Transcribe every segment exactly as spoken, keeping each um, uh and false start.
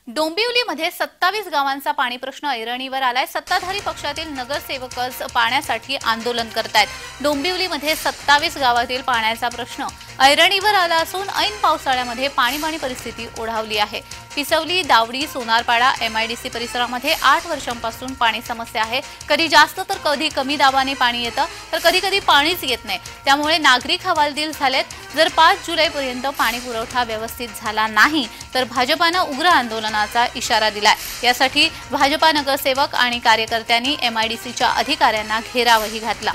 डोंबिवलीमध्ये सत्तावीस गावांचा पाणी प्रश्न ऐरणीवर आलाय। सत्ताधारी पक्षातील नगरसेवकच पाण्यासाठी आंदोलन करतायत। डोंबिवलीमध्ये सत्तावीस गावातील पाण्याचा प्रश्न ऐरणीवर आला असून ऐन पावसाळ्यामध्ये पाणी-पाणी परिस्थिती ओढावली आहे। पिसवली, दावडी, सोनारपाडा, एमआयडीसी परिसरामध्ये आठ वर्षांपासून पाणी समस्या आहे। कधी जास्त तर कधी कमी दाबाने पाणी येतं, तर कधी-कधी पाणीच येत नाही। त्यामुळे नागरिक हवालदिल झालेत। जर पाच जुलैपर्यंत पाणी पुरवठा व्यवस्थित झाला नाही तर भाजपाने उग्र आंदोलनाचा इशारा दिलाय। यासाठी भाजपा नगरसेवक आणि कार्यकर्त्यांनी एमआयडीसीच्या अधिकाऱ्यांना घेरावही घातला।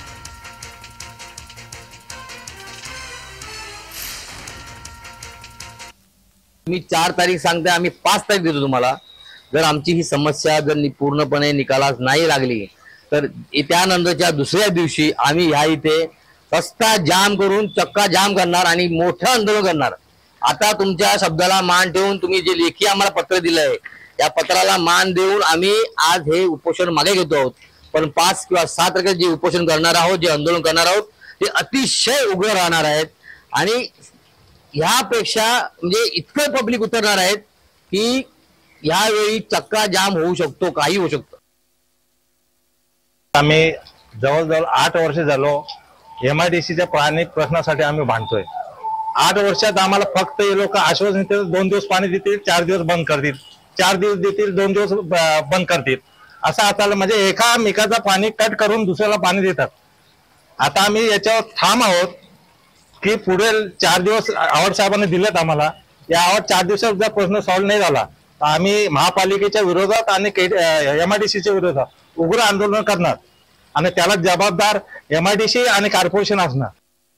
मी चार तारीख सांगते, आम्ही पाच तारीख देतो तुम्हाला। जर आमची ही समस्या जर पूर्णपणे निकालास नाही लागली तर त्यानंतरच्या दुसऱ्या दिवशी आम्ही ह्या इथे रस्ता जाम करून चक्का जाम करणार आणि मोठं आंदोलन करणार। आता तुमच्या शब्दाला मान ठेवून तुम्ही जे लेखी आम्हाला पत्र दिलंय त्या पत्राला मान देऊन आम्ही आज हे उपोषण मागे घेतो आहोत। पण पाच किंवा सात तारखेला जे उपोषण करणार आहोत, जे आंदोलन करणार आहोत, ते अतिशय उग्र राहणार आहेत आणि ह्यापेक्षा म्हणजे इतकं पब्लिक उतरणार आहेत की यावेळी चक्का जाम होऊ शकतो, काही होऊ शकतं। आम्ही जवळजवळ आठ वर्ष झालो एमआयडीसीच्या पाणी प्रश्नासाठी आम्ही भांडतोय। आठ वर्षात आम्हाला फक्त हे लोक आश्वासन देतील, दोन दिवस पाणी देतील, चार दिवस बंद करतील, चार दिवस देतील, दोन दिवस बंद करतील, असं आता म्हणजे एकामेकाचं पाणी कट करून दुसऱ्याला पाणी देतात। आता आम्ही याच्यावर ठाम आहोत की पुढील चार दिवस आवड साहेबांनी दिलेत आम्हाला। या आवड चार दिवसात जर प्रश्न सॉल्व्ह नाही झाला तर आम्ही महापालिकेच्या विरोधात आणि एमआयडीसीच्या विरोधात उग्र आंदोलन करणार आणि त्याला जबाबदार एमआयडीसी आणि कॉर्पोरेशन असणार।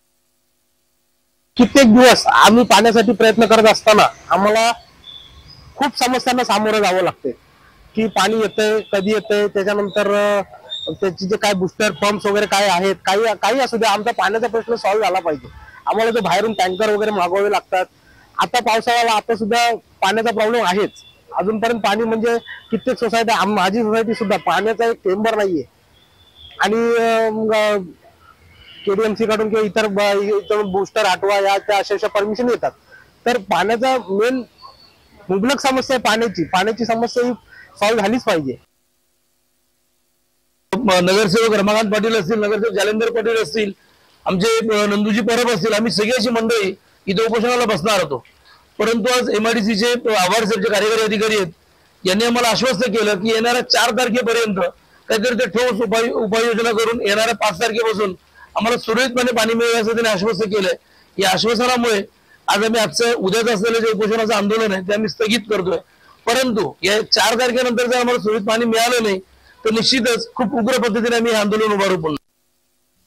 कित्येक दिवस आम्ही पाण्यासाठी प्रयत्न करत असताना आम्हाला खूप समस्यांना सामोरं जावं लागते की पाणी येतंय, कधी येतंय, त्याच्यानंतर त्याचे जे काय बुस्टर पंप्स वगैरे काय आहेत, काही काही असू दे, आमचा पाण्याचा प्रश्न सॉल्व्ह झाला पाहिजे। आम्हाला ते बाहेरून टँकर वगैरे मागवावे लागतात। आता पावसाळ्याला आता सुद्धा पाण्याचा प्रॉब्लेम आहेच। अजूनपर्यंत पाणी म्हणजे कित्येक सोसायटी, माझी सोसायटी सुद्धा पाण्याचा एक चेंबर नाहीये आणि केडीएमसी कडून किंवा इतर बुस्टर हटवा या त्या अशा परमिशन येतात। तर पाण्याचा मेन मुबलक समस्या आहे पाण्याची पाण्याची समस्या ही सॉल्व्ह झालीच पाहिजे। नगरसेवक रमाकांत पाटील असतील, नगरसेवक जालेंदर पाटील असतील, आमचे नंदूजी परब असतील, आम्ही सगळी अशी मंडळी इथे उपोषणाला बसणार होतो। परंतु आज एमआयडीसीचे आभार साहेबचे कार्यकारी अधिकारी आहेत, यांनी आम्हाला आश्वस्त केलं की येणाऱ्या चार तारखेपर्यंत काहीतरी ते ठोस उपाय उपाययोजना करून येणाऱ्या पाच तारखेपासून आम्हाला सुरळीतपणे पाणी मिळेल असं त्यांनी आश्वस्त केलंय। या आश्वासनामुळे आज आम्ही आजचं उद्याचं असलेलं जे उपोषणाचं आंदोलन आहे ते आम्ही स्थगित करतोय। परंतु या चार तारखेनंतर जर आम्हाला सुरळीत पाणी मिळालं नाही तर निश्चितच खूप उग्र पद्धतीने आम्ही हे आंदोलन उभारू।